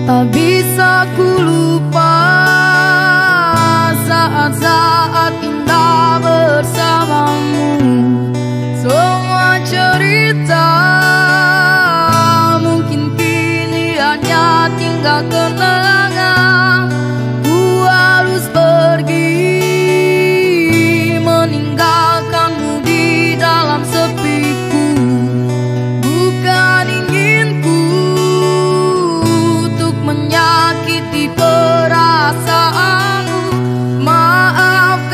Tak bisa ku lupa saat-saat indah bersamamu. Semua cerita mungkin kini hanya tinggal kenangan. Ku harus pergi meninggalkanmu di dalam sepiku. Bukan inginku untuk menyakiti perasaanmu. Maaf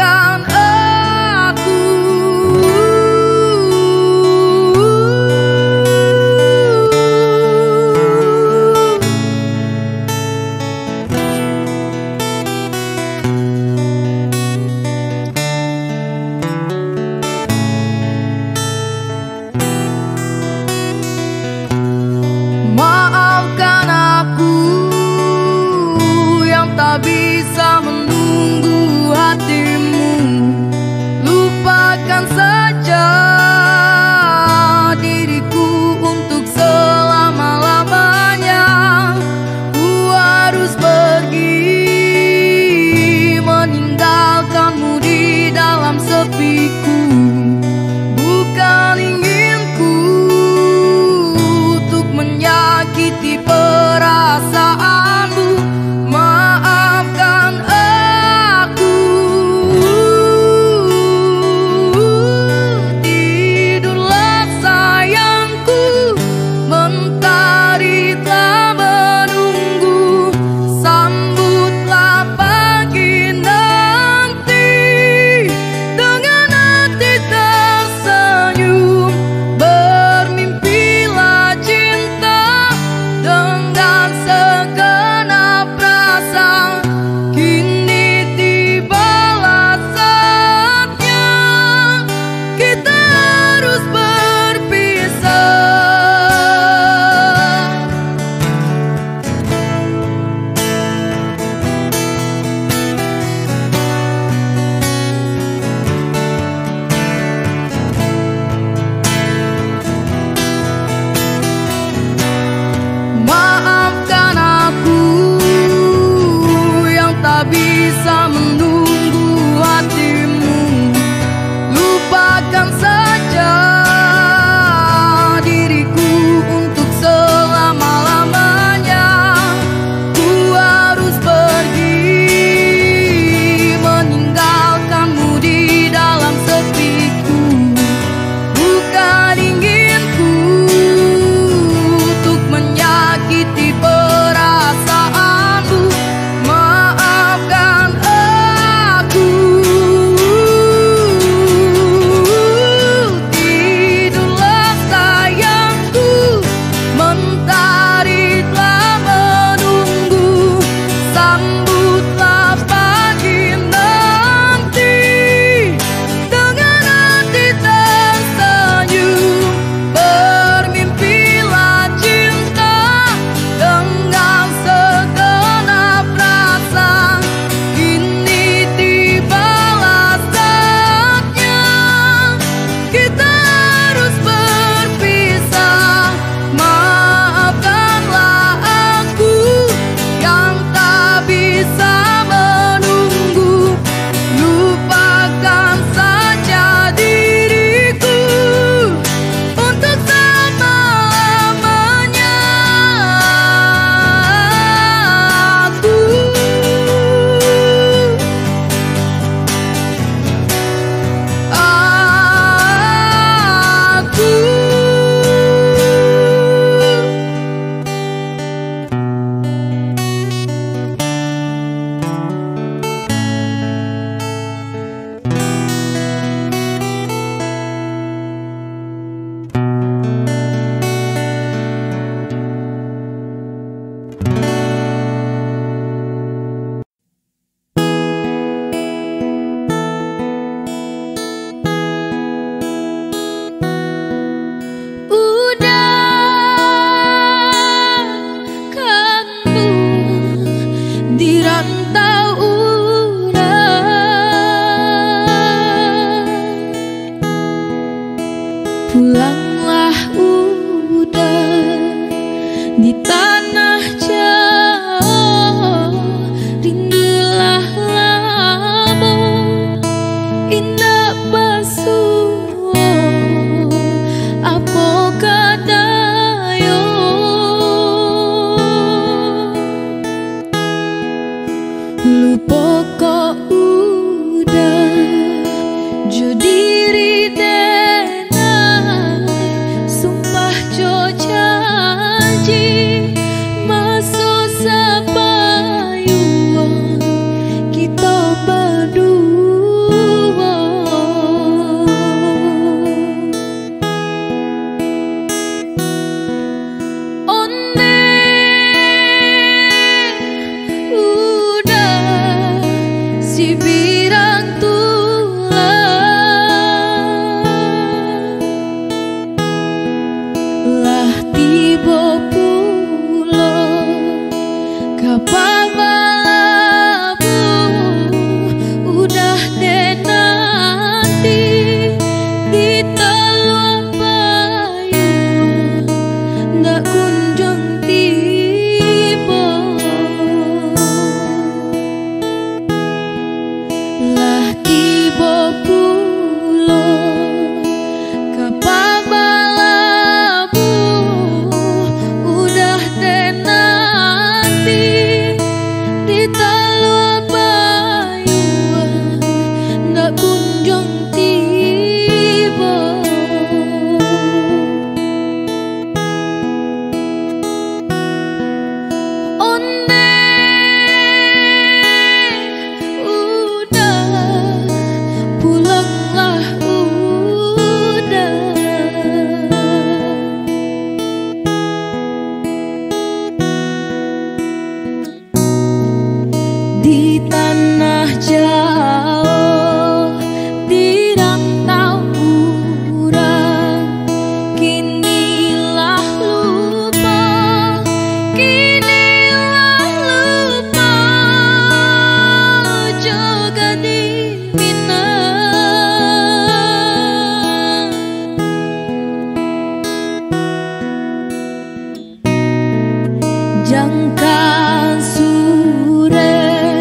Jangka sure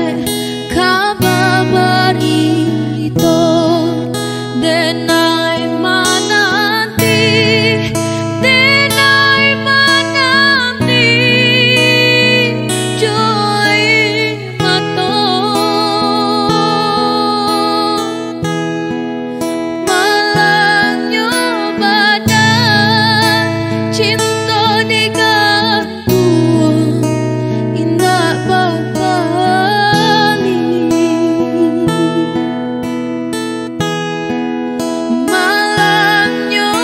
kababarito denai mananti joy mato malangnya badan cinta digantung indah babali malangnya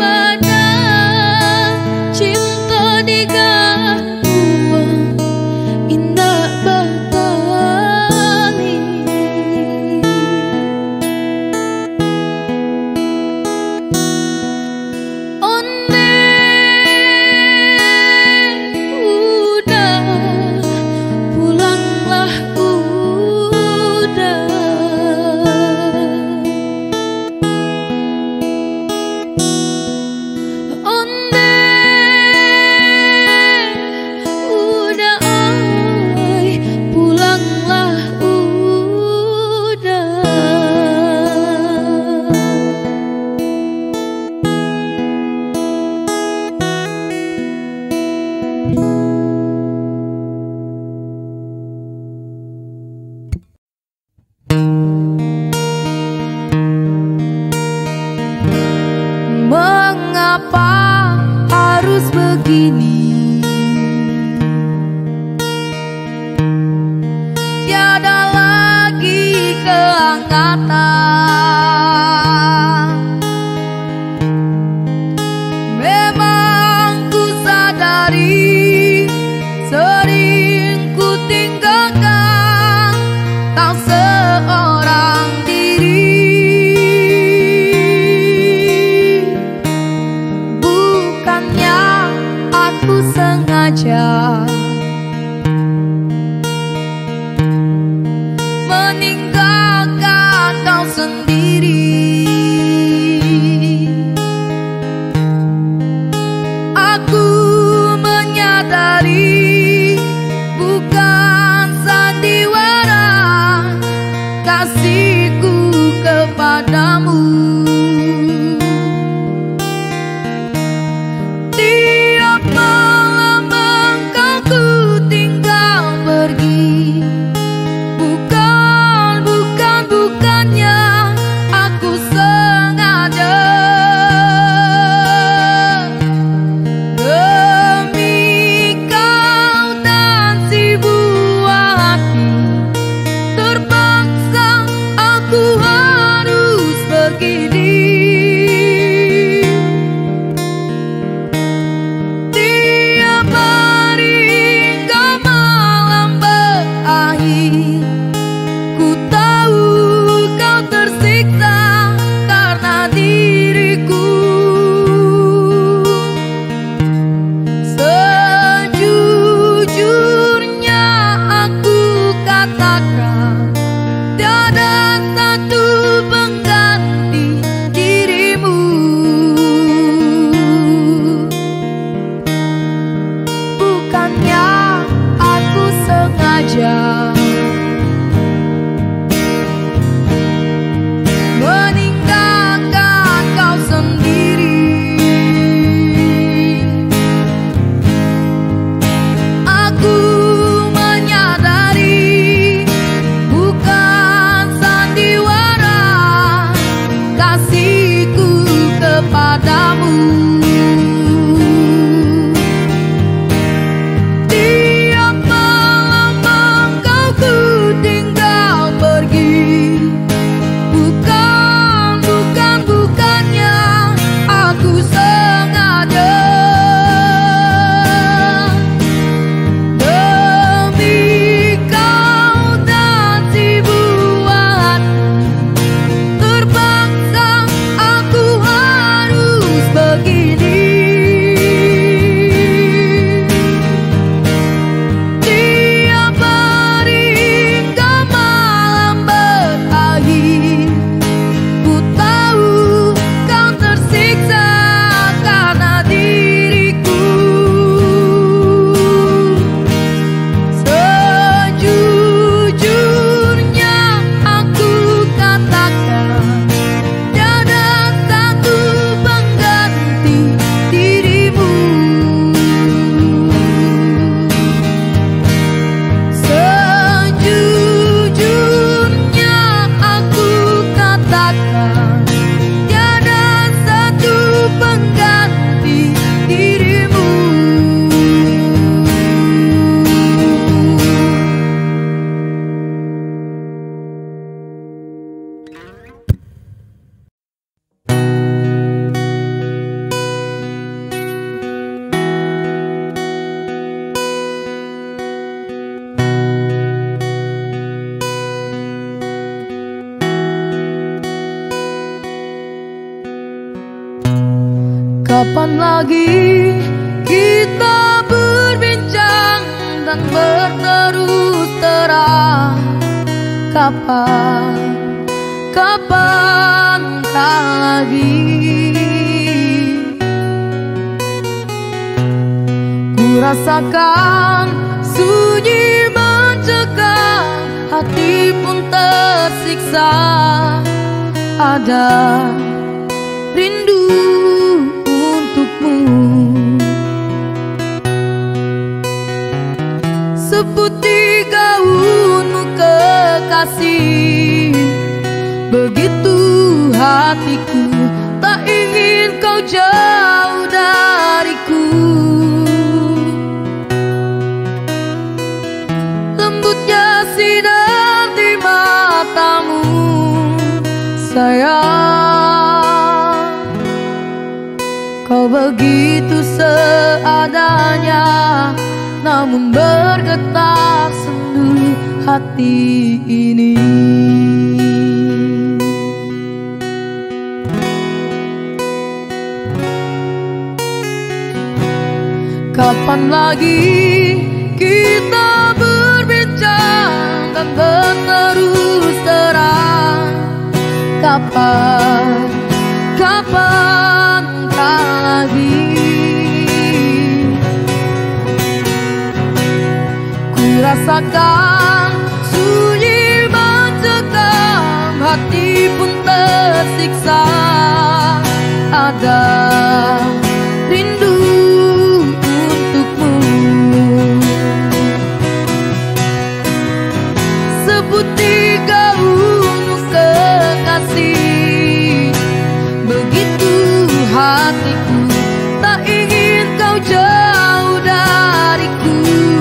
badan cinta digantung indah babali onde udah pulanglah udah onde udah oi pulanglah udah. Mengapa harus begini? Tiada lagi keangkatan. Memang ku sadari sering ku tinggalkan tak seorang diri. Bukannya aku sengaja meninggalkan kau sendiri. Aku menyadari bukan sandiwara kasihku kepadamu. Tiap malam engkau ku tinggal pergi. Bukannya aku sengaja. Demi kau dan si buah hati terpaksa aku harus pergi. Kapan lagi kita berbincang dan berterus terang? Kapan lagi? Ku rasakan sunyi mencekam, hati pun tersiksa. Ada rindu untukmu, seputih gaunmu kekasih. Begitu hatiku, tak ingin kau jauh dariku. Lembutnya sinar di matamu, sayang. Kau begitu seadanya, namun bergetar sendu hati ini. Kapan lagi kita berbincang dan berterus terang? Kapan lagi? Ku rasakan sunyi mencekam, hati pun tersiksa. Ada rindu untukmu, seputih gaunmu kekasih. Begitu hatiku, tak ingin kau jauh dariku.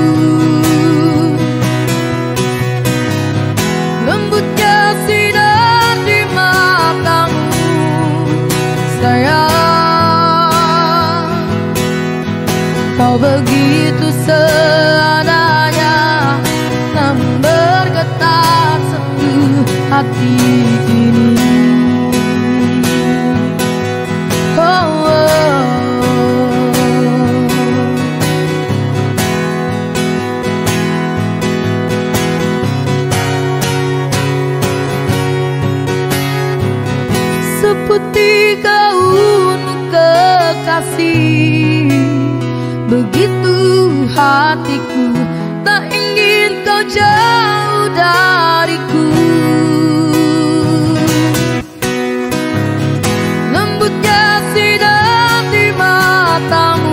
Lembutnya sinar di matamu, sayang. Kau begitu seadanya, namun bergetar sendu hati ini. Seputih gaunmu kekasih. Begitu hatiku, tak ingin kau jauh dariku. Lembutnya sinar di matamu,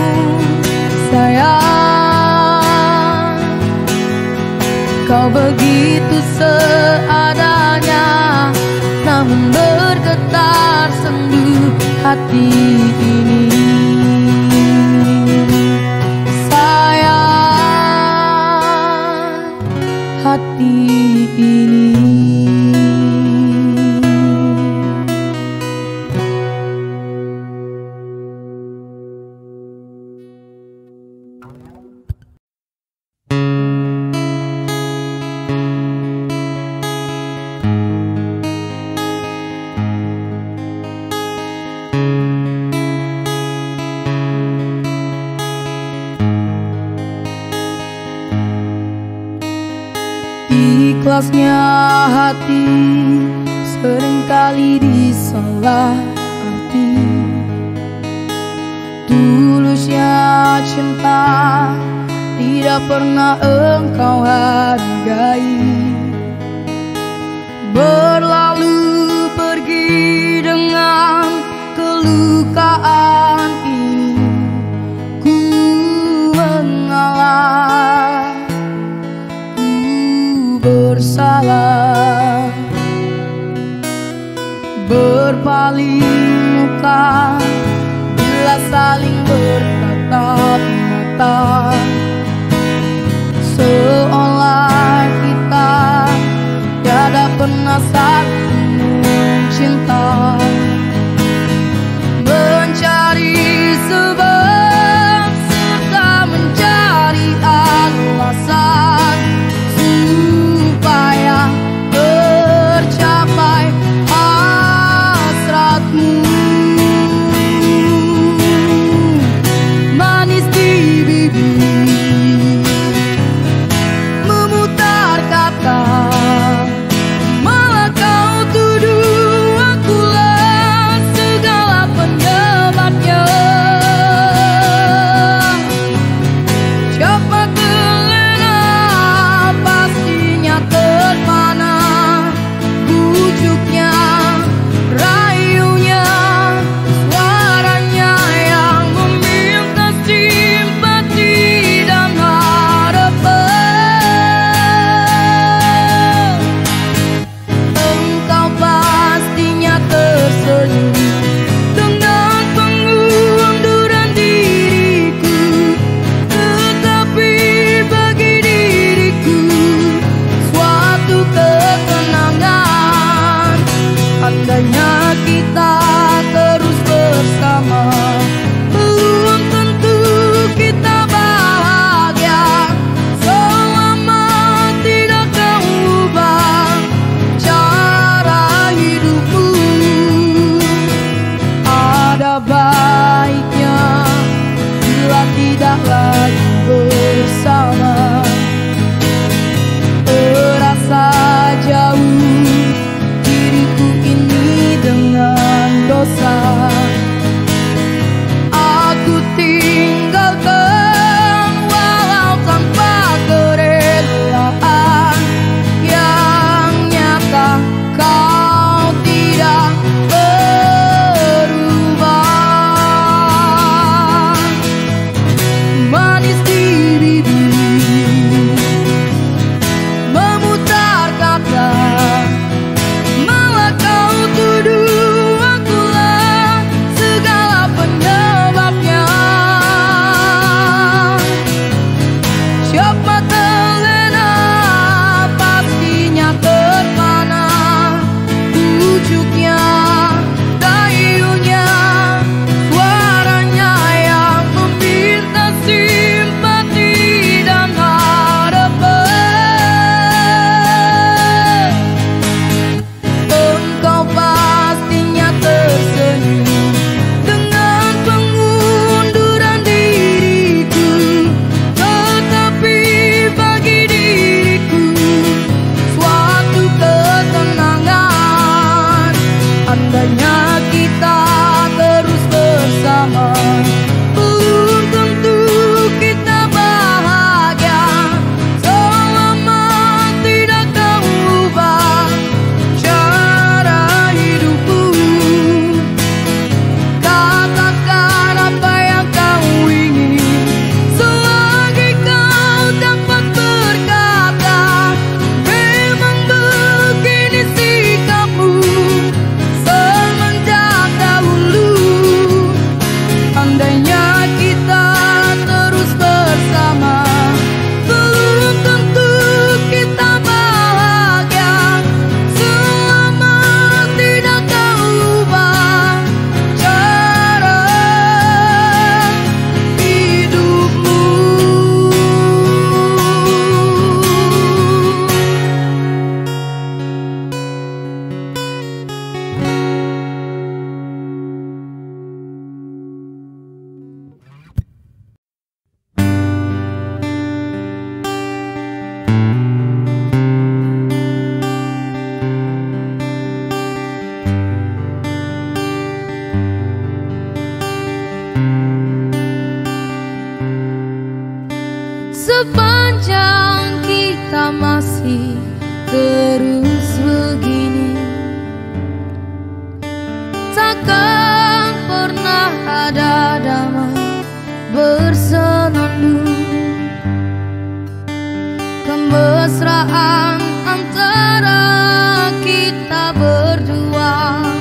sayang. Kau begitu seadanya, namun bergetar sendu hati ini. Sayang, hati ini. Ikhlasnya hati seringkali disalah arti. Tulusnya cinta tidak pernah engkau hargai. Berlalu pergi dengan kelukaan ini, ku mengalah, bersalah. Berpaling muka bila saling bertatap mata, seolah kita tiada pernah saling mencinta. Mencari sebab serta mencari alasan supaya tercapai hasratmu. bibir, memutar kata, malah kau tuduh akulah segala penyebabnya. Siapa terlena pastinya terpana, bujuknya, rayunya, suaranya yang meminta simpati dan harapan. Engkau pastinya tersenyum dengan pengunduran diriku, tetapi bagi diriku suatu ketenangan. Andainya kita terus bersama, belum tentu kita bahagia. Selama tidak kau ubah cara hidupmu, ada baiknya bila tidak lagi bersama. Terasa jauh diriku ini dengan dosa. Aku tinggalkan walau tanpa kerelaan, yang nyata kau tidak berubah. Manis di bibir, memutar kata, malah kau tuduh akulah segala penyebabnya. Siapa terlena pastinya terpana, bujuknya, dayunya, suaranya yang meminta simpati dan harapan. Engkau pastinya tersenyum dengan pengunduran diriku, tetapi bagi diriku suatu ketenangan. Andainya kita terus bersama, belum tentu kita bahagia. Selama tidak kau ubah cara hidupmu, katakan apa yang kau ingin selagi kau dapat berkata. Memang begini sikapmu semenjak dahulu. Andainya kita terus bersama, belum tentu kita bahagia. Selama tidak kau ubah cara hidupmu. Sepanjang kita masih terus begini, takkan pernah ada damai bersenandung. Kemesraan antara kita berdua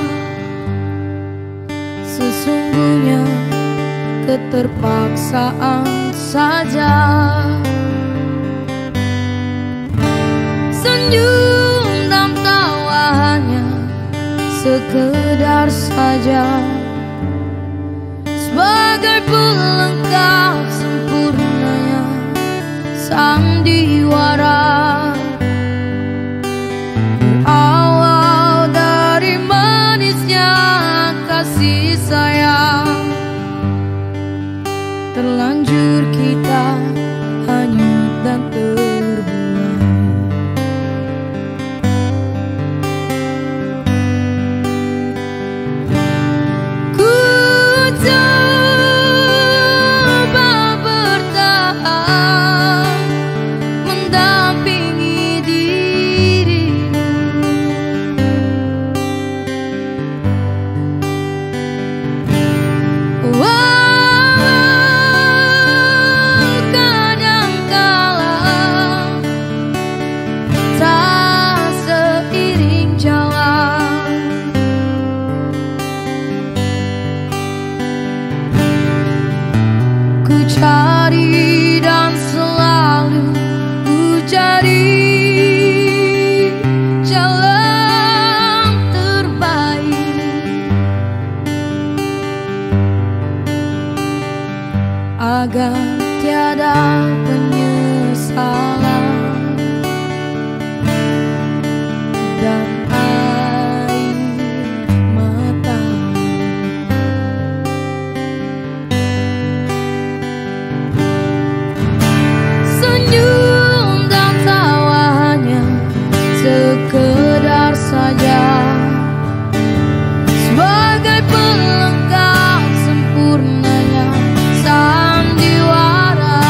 sesungguhnya keterpaksaan saja. Senyum dan tawa hanya sekedar saja, sebagai pelengkap sempurnanya sandiwara. Berawal dari manisnya kasih sayang, terlanjur Terlanjur kita hanyut dan terbuang. Ku coba bertahan mendampingi dirimu, cari dan selalu ku cari jalan terbaik agar tiada penyesalan dan air mata. Senyum dan tawanya sekedar saja sebagai pelengkap sempurnanya sandiwara.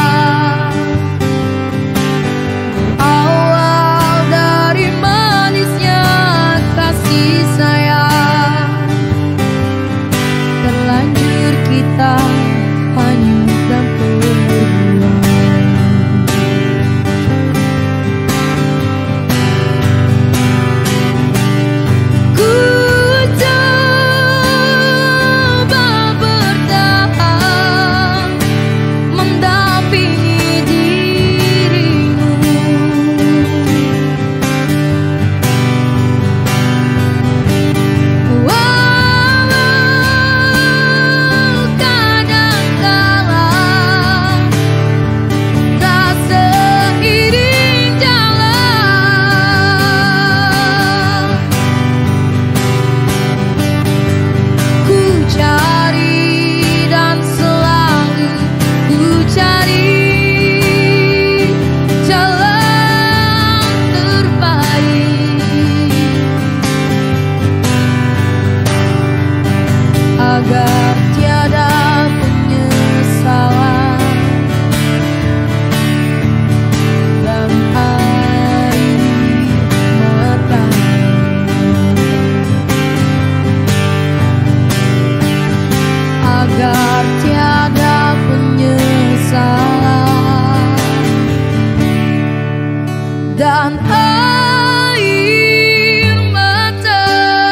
Awal dari manisnya kasih sayang, terlanjur kita hanyut dan terbuang. Agar tiada penyesalan dan air mata, agar tiada penyesalan dan air mata.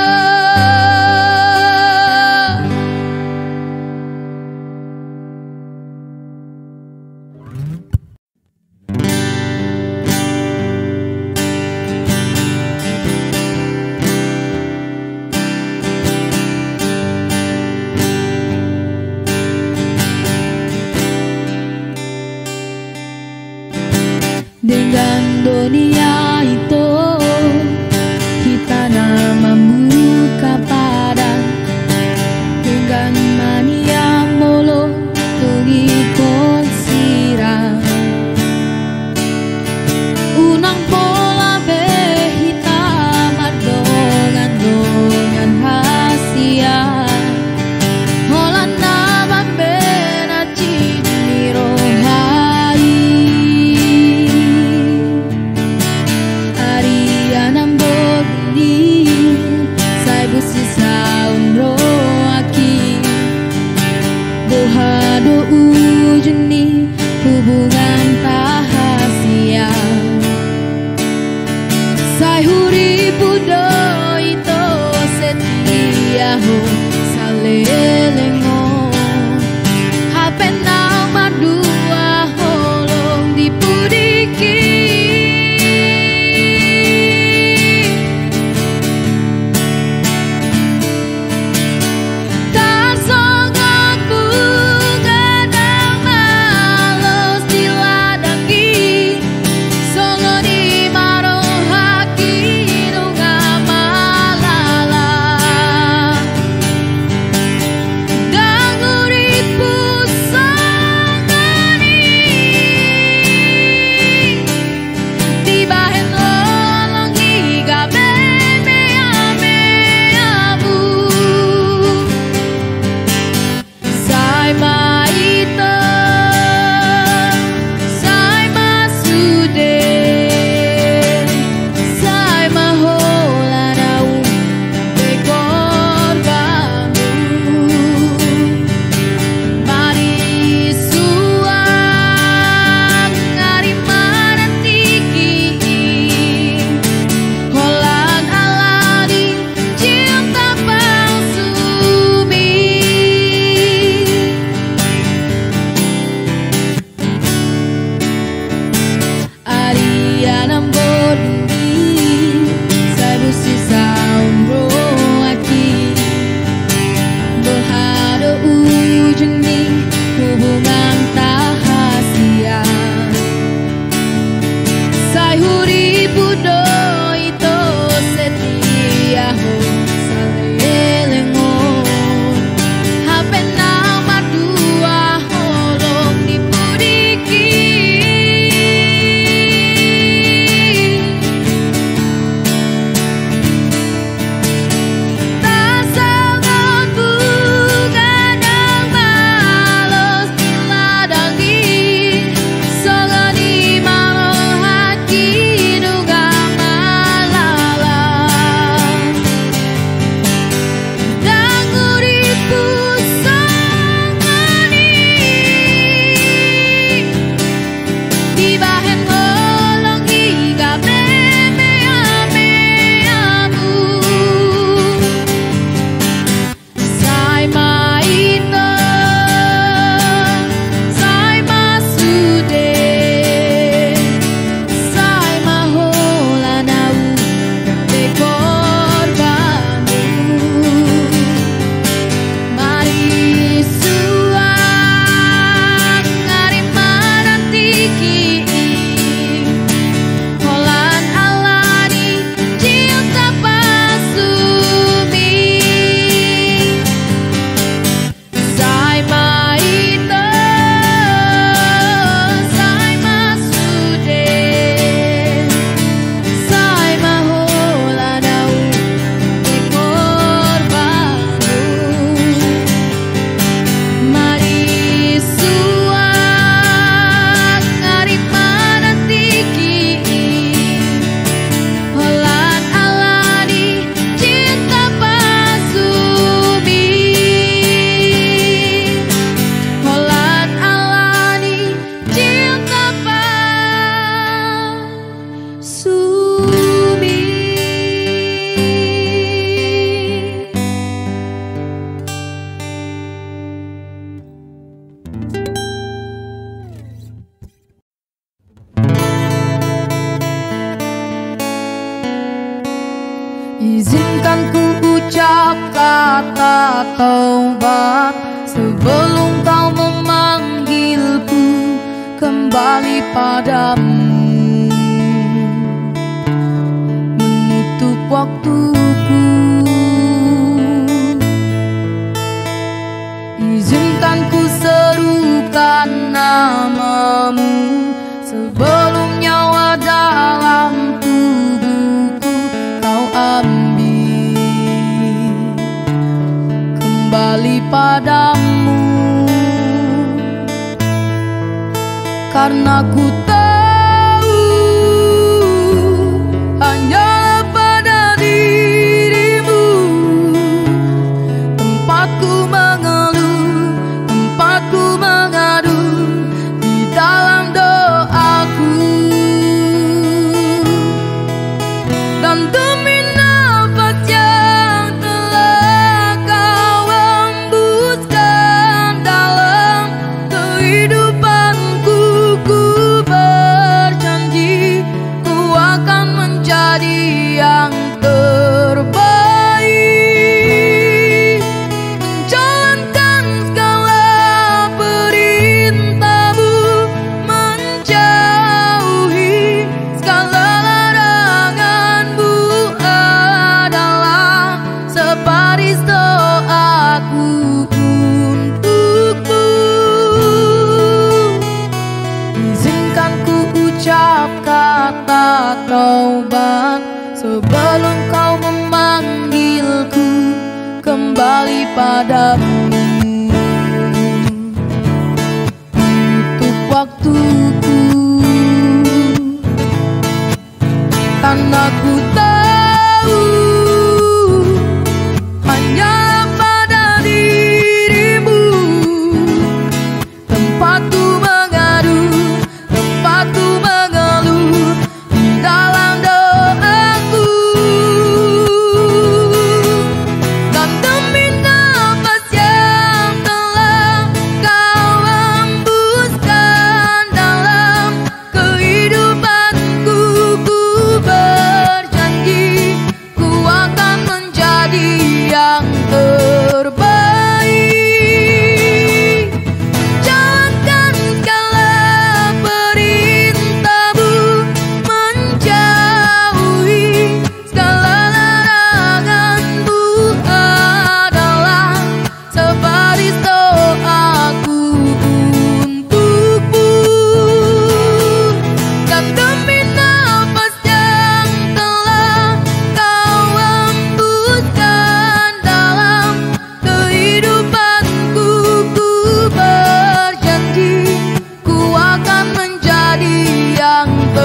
Dengan dunia itu kita nama muka padan, dengan mania molo terikut sirah. Unang pola behitam dongan hasia, holan nama bena cini rohai. taubat sebelum kau memanggilku kembali padamu. Menutup waktuku, izinkan ku serukan namamu sebelum nyawa dalam tubuhku kau ambil kembali padamu. Karena ku tahu hanyalah pada dirimu tempatku mengeluh, tempatku mengadu di dalam doaku. Dan demi nafas yang telah kau hembuskan dalam kehidupanku, ku berjanji ku akan menjadi yang terbaik, menjalankan segala perintahmu, menjauhi segala laranganmu adalah sebaris doaku untukmu. Izinkan ku ucap kata taubat sebelum kau memanggilku kembali padamu. Untuk waktuku, karena ku tahu hanya pada dirimu tempatku mengadu, tempatku mengeluh di dalam doaku. Dan demi nafas yang telah kau hembuskan dalam kehidupanku, ku berjanji ku akan menjadi yang terbaik, menjalankan segala perintahmu, menjauhi segala laranganmu adalah sebaris doaku untukmu. Dan demi nafas yang telah kau hembuskan dalam kehidupanku, ku berjanji ku akan menjadi yang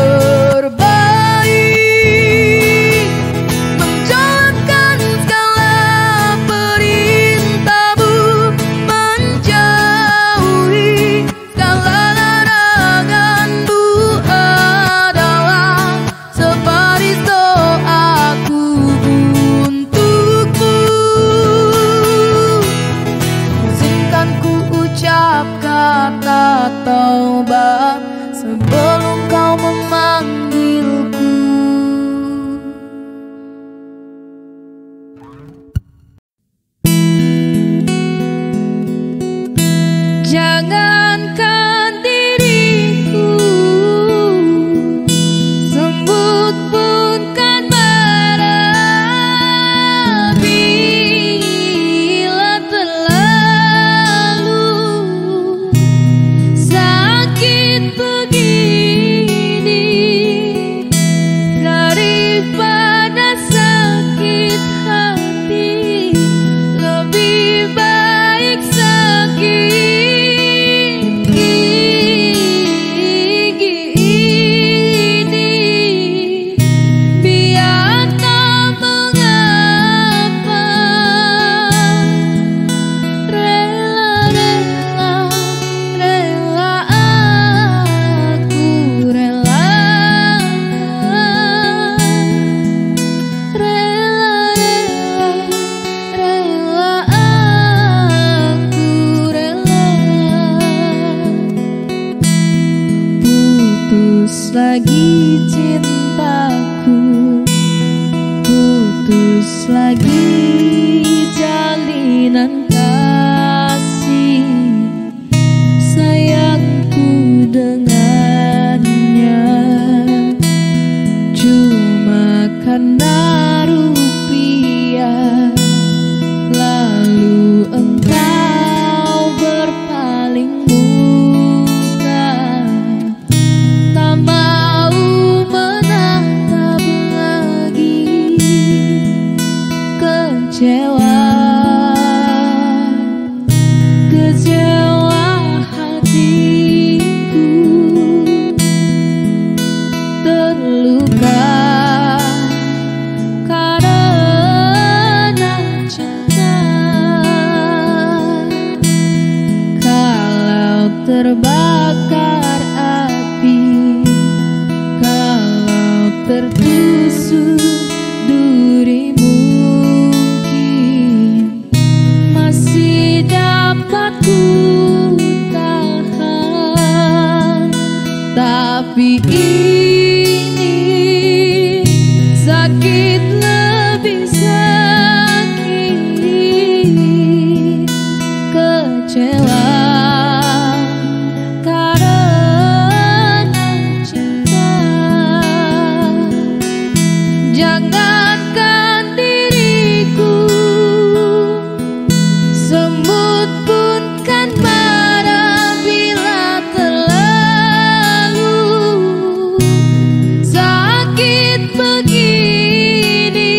terbaik, menjalankan segala perintahmu, menjauhi segala laranganmu adalah sebaris doaku untukmu. Izinkan ku ucap kata taubat sebelum kau memanggilku. Jangankan diriku semut pun kan marah bila terlalu sakit begini daripada sakit hati. Lebih baik sakit lagi cintaku, putus lagi jalinan Tapi ini sakit lebih sakit, kecewa karena cinta. Jangankan diriku, semut pun kan marah bila terlalu sakit begini.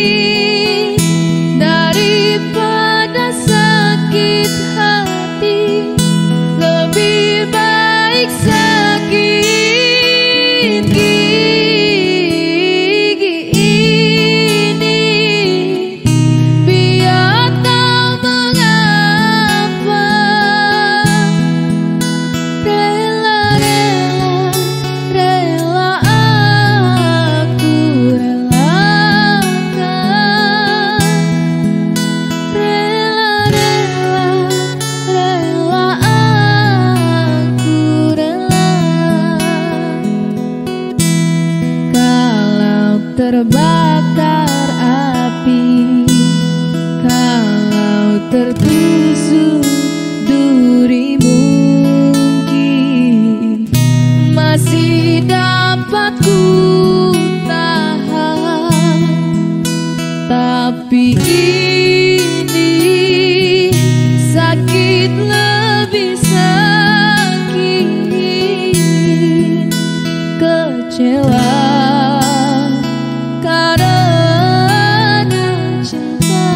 Daripada sakit hati, lebih baik sakit gigi ini. Biar tak mengapa, rela aku relakan. Rela aku relakan. Kalau terbakar api, kalau tertusuk duri, mungkin masih dapat ku tahan. Tapi ini sakit lebih sakit, kecewa karena cinta.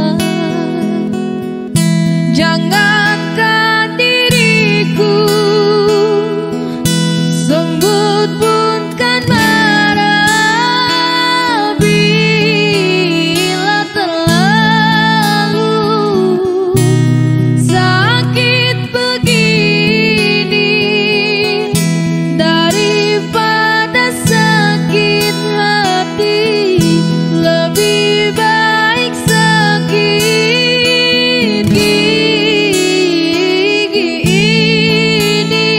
Jangankan diriku, semut pun kan marah bila terlalu sakit begini. Daripada sakit hati, lebih baik sakit gigi ini.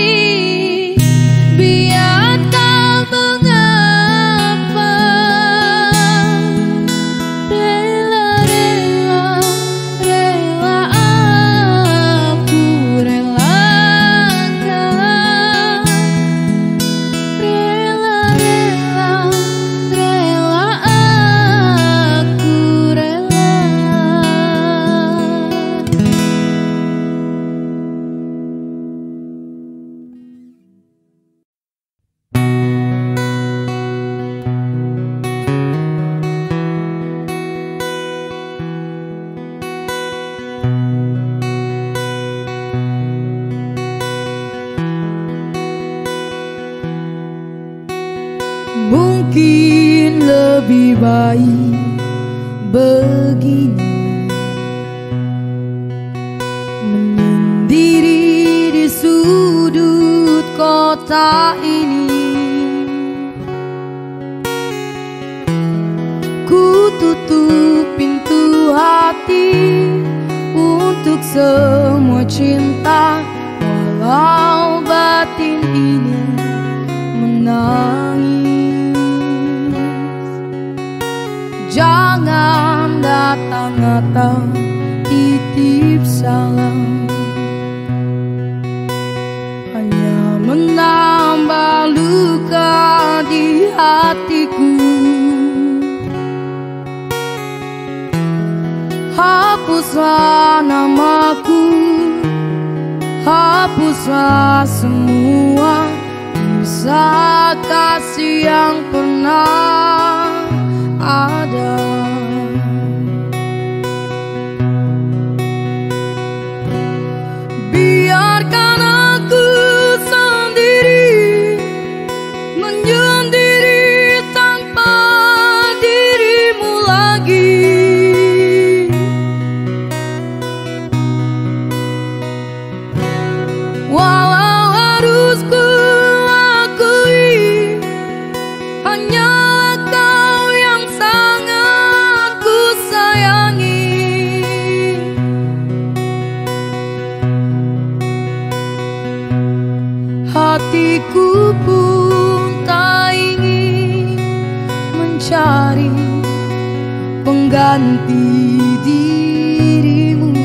Biar tak mengapa, rela aku relakan. Rela aku mungkin lebih baik begini, menyendiri di sudut kota ini. Ku tutup pintu hati untuk semua cinta, walau batin ini menangis. Jangan datang-datang titip salam, hanya menambah luka di hatiku. Hapuslah namaku, hapuslah semua kisah kasih yang pernah ada. Biarkan aku sendiri menyendiri tanpa dirimu lagi. Walau Hatiku pun tak ingin mencari pengganti dirimu.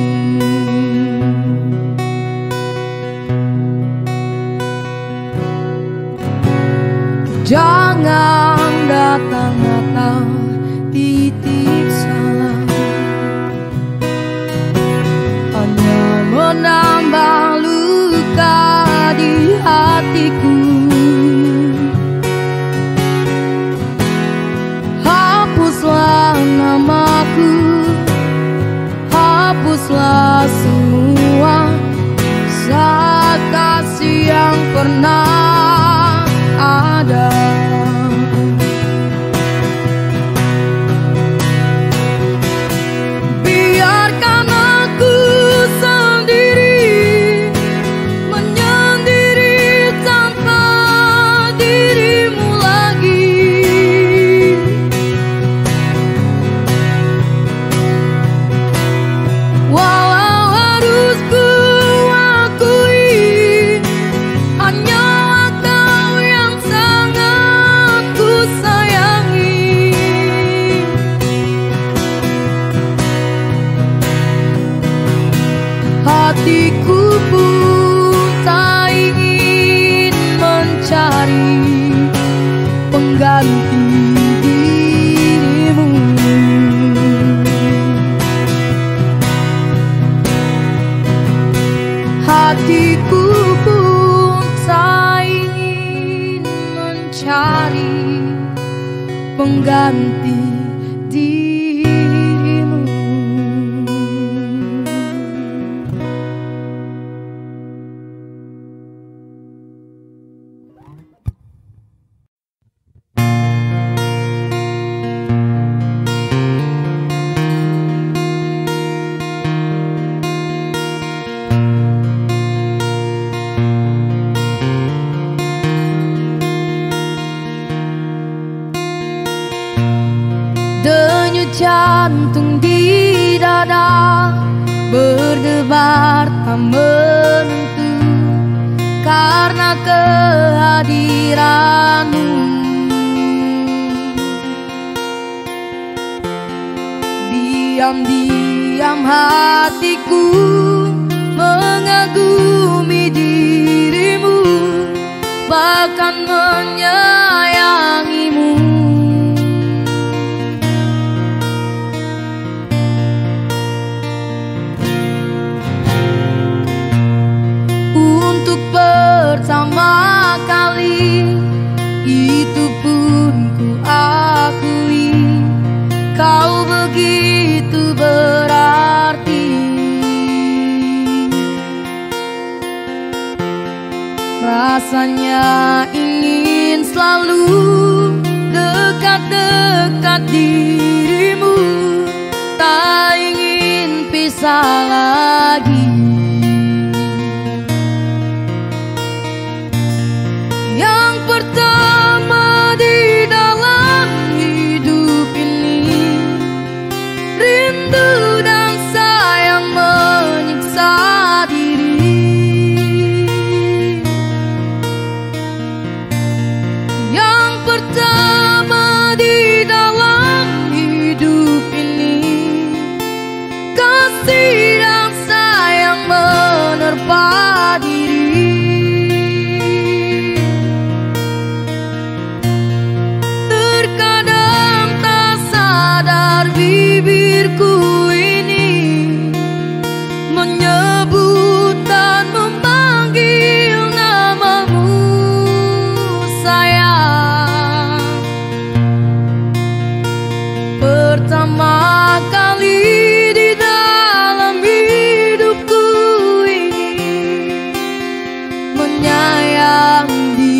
Jangan datang-datang titip salam, hanya menambah luka di hatiku. Hapuslah namaku, hapuslah semua kisah kasih yang pernah ada. Biarkan aku sendiri menyendiri tanpa dirimu lagi. Walau harus ku akui, hanyalah kau yang sangat ku sayangi. Hatiku pun tak ingin mencari pengganti dirimu. Hatiku pun tak ingin mencari pengganti dirimu. Denyut jantung di dada berdebar tak menentu karena kehadiranmu. Diam-diam hatiku mengagumi dirimu, bahkan menyayangimu. Untuk pertama kali itu pun ku akui, kau begitu berarti. Rasanya ingin selalu dekat-dekat dirimu, tak ingin pisah lagi. Yang pertama di dalam hidup ini, rindu dan sayang menyiksa diri. Yang pertama di dalam hidup ini, kasih dan sayang menerpa diri. Terkadang tak sadar bibirku ini menyebut dan memanggil namamu sayang. Pertama kali di dalam hidupku ini menyayang dirimu.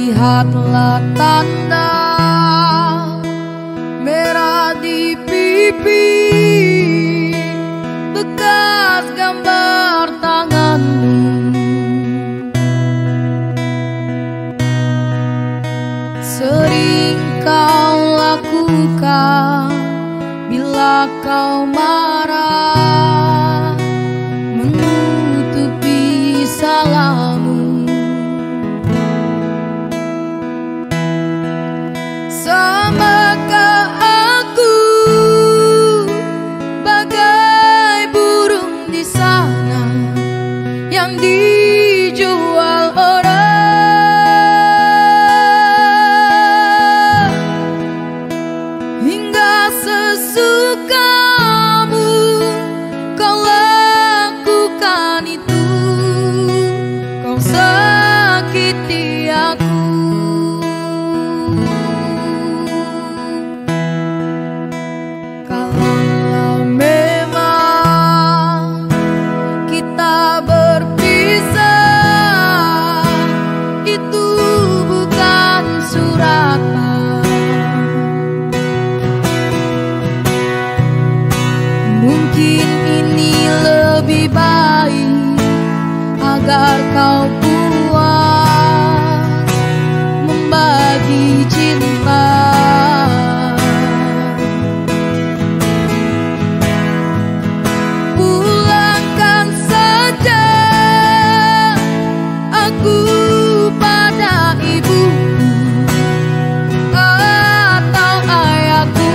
Lihatlah tanda merah di pipi, bekas gambar tanganmu. Sering kau lakukan bila kau marah, menutupi salahmu. Samakah aku bagai burung di sana yang dijual orang, hingga sesukamu kau lakukan itu, kau sakiti aku. Mungkin ini lebih baik agar kau puas membagi cinta. Pulangkan saja aku pada ibuku atau ayahku.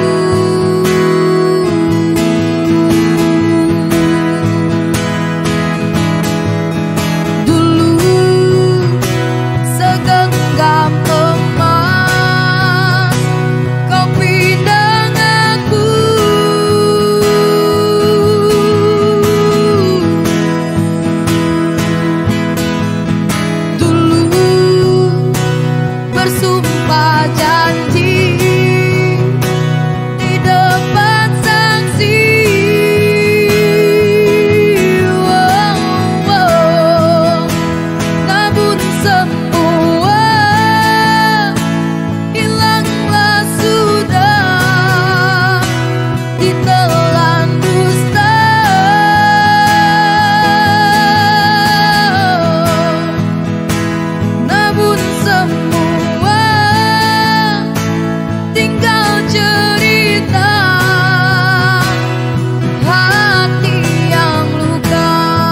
Bersumpah janji di depan saksi, namun semua hilanglah sudah ditelan dusta. Namun semua tinggal cerita hati yang luka.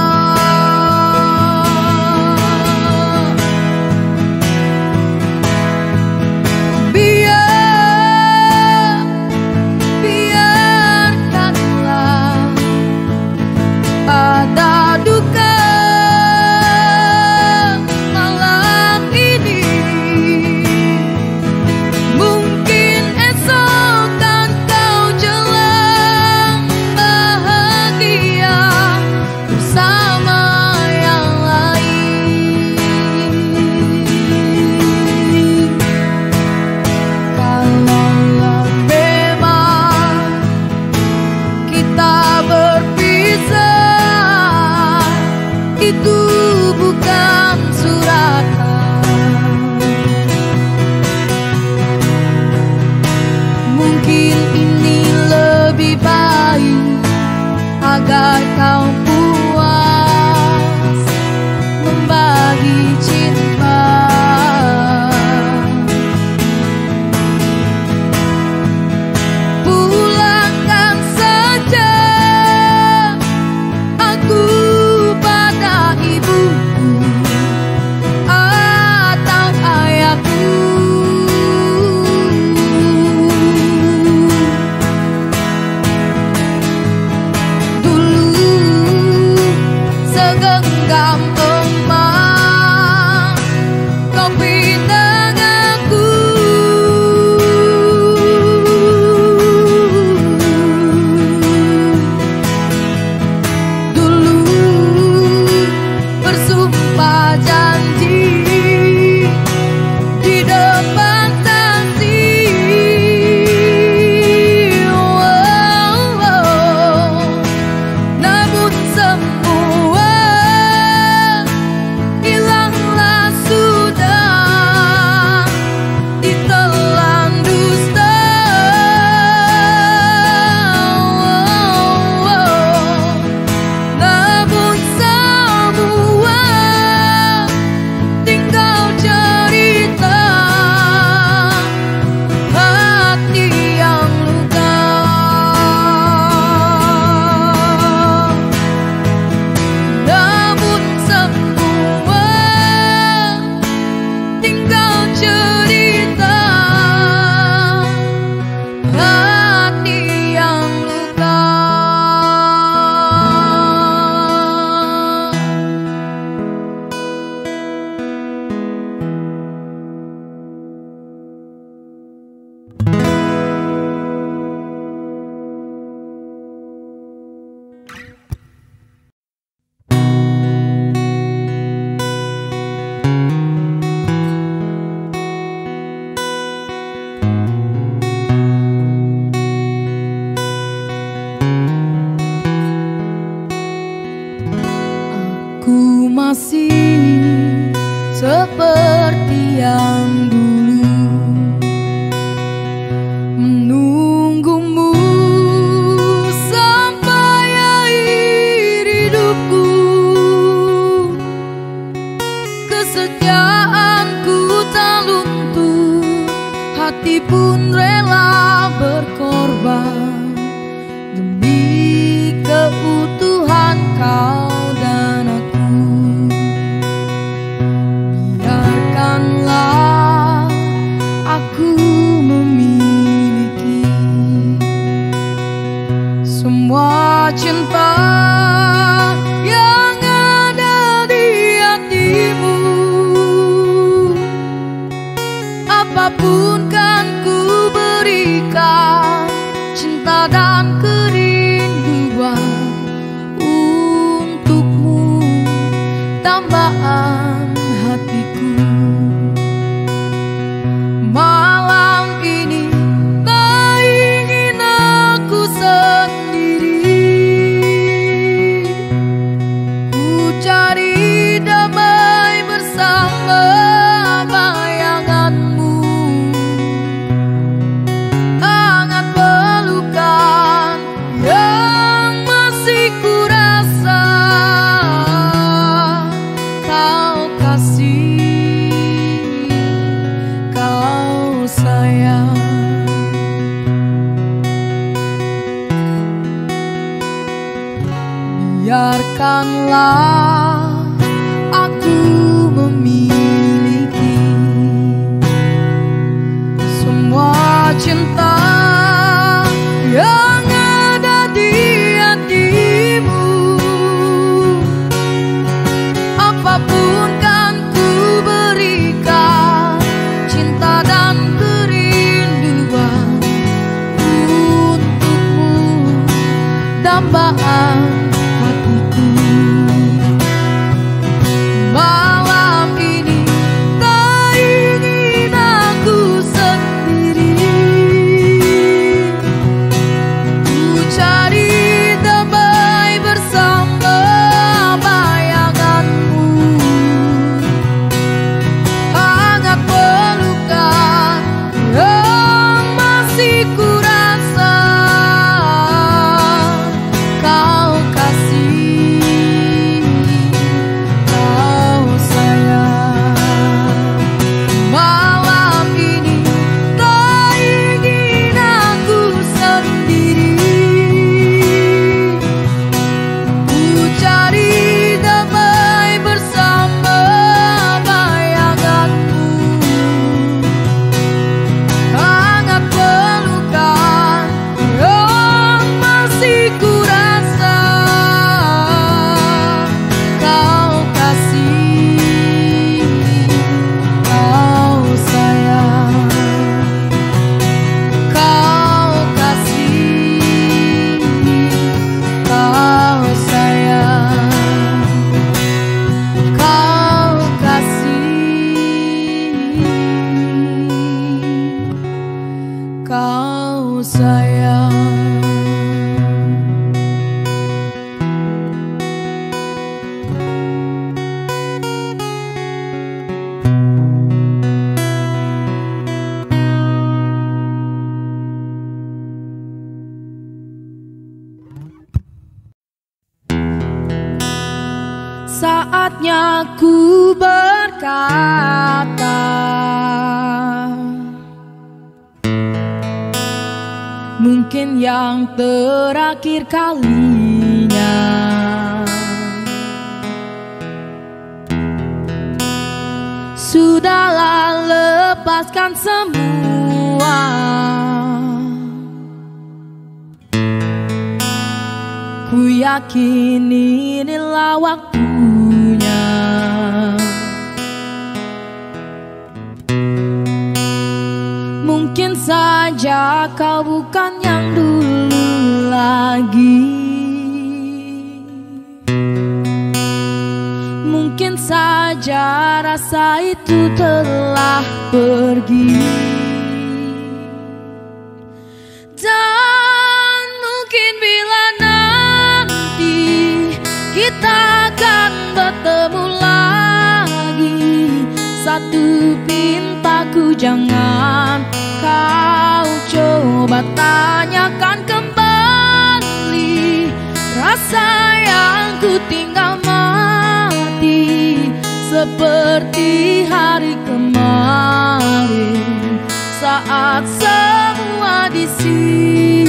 Biarkanlah ada duka malam ini. Mungkin esok kan kau jelang bahagia bersama yang lain. Kalaulah memang kita berpisah, itu bukan suratan. Mungkin ini lebih baik agar kau puas membagi cinta. Pulangkan saja aku pada ibuku atau ayahku. Dulu cerita hati yang luka. Aku masih seperti yang dulu, menunggumu sampai akhir hidupku. Kesetiaanku tak luntur, hati pun rela berkorban demi keutuhan kau dan aku. Biarkanlah aku memiliki semua cinta yang ada di hatimu. Apapun kan ku berikan, cinta dan kerinduan untukmu, tambahan hatiku. Malam ini tak ingin aku sendiri, ku cari damai bersama bayanganmu. Hangat pelukan yang masih ku rasa, kau kasih, kau sayang. Biarkanlah aku memiliki semua cinta yang ada di hatimu. Apapun kan ku berikan, cinta dan kerinduan untukmu, dambaan hatiku. Malam ini tak ingin aku sendiri, ku cari damai bersama bayanganmu. Hangat pelukan yang masih ku rasa, kau kasih, kau sayang. Malam ini tak ingin aku sendiri, ku cari damai bersama bayanganmu. Hangat pelukan yang masih ku rasa, kau kasih, kau sayang. Kau kasih, kau sayang. Kau kasih, kau sayang. Saatnya ku berkata, mungkin yang terakhir kalinya. Sudahlah, lepaskan semua. Ku yakin inilah waktunya. Mungkin saja kau bukan yang dulu lagi. Mungkin saja rasa itu telah pergi. Dan mungkin bila nanti kita akan bertemu lagi, satu pintaku jangan kau coba tanyakan kembali. Rasa yang ku tinggal mati seperti hari kemarin saat semua di sini.